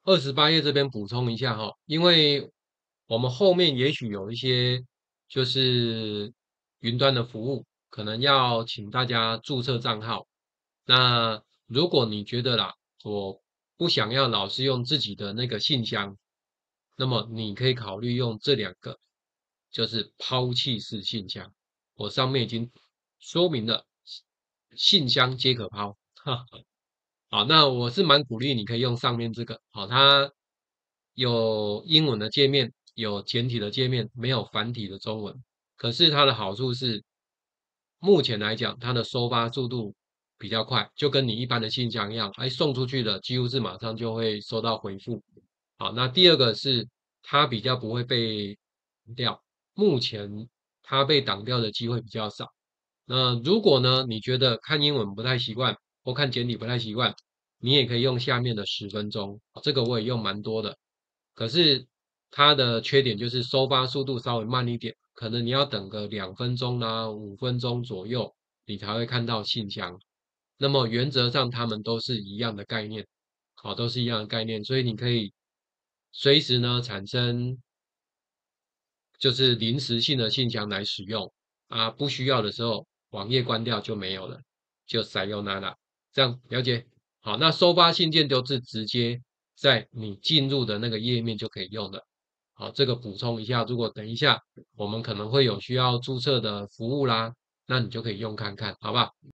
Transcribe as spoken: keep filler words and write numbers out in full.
二十八页这边补充一下哈，因为我们后面也许有一些就是云端的服务，可能要请大家注册账号。那如果你觉得啦，我不想要老是用自己的那个信箱，那么你可以考虑用这两个，就是抛弃式信箱。我上面已经说明了，信箱皆可抛。哈。好，那我是蛮鼓励你可以用上面这个，好，它有英文的界面，有简体的界面，没有繁体的中文。可是它的好处是，目前来讲，它的收发速度比较快，就跟你一般的信箱一样，哎，送出去的几乎是马上就会收到回复。好，那第二个是它比较不会被挡掉，目前它被挡掉的机会比较少。那如果呢，你觉得看英文不太习惯，或看简体不太习惯，你也可以用下面的十分钟，这个我也用蛮多的。可是它的缺点就是收发速度稍微慢一点，可能你要等个两分钟啦、五分钟左右，你才会看到信箱。那么原则上它们都是一样的概念，好，都是一样的概念，所以你可以随时呢产生就是临时性的信箱来使用啊，不需要的时候网页关掉就没有了，就采用它了。这样了解？好，那收发信件都是直接在你进入的那个页面就可以用的。好，这个补充一下，如果等一下我们可能会有需要注册的服务啦，那你就可以用看看，好不好？